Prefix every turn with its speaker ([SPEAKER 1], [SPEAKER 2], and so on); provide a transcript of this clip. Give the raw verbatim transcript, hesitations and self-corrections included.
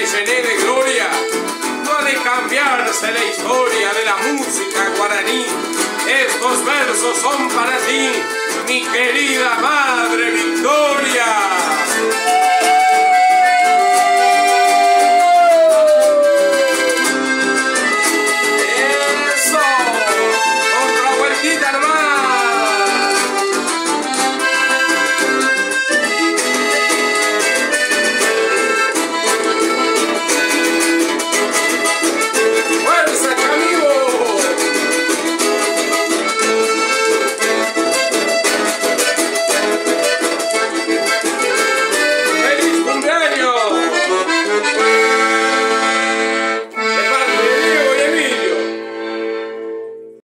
[SPEAKER 1] llené de gloria. No ha de cambiarse la historia de la música guaraní. Estos versos son para ti, mi querida madre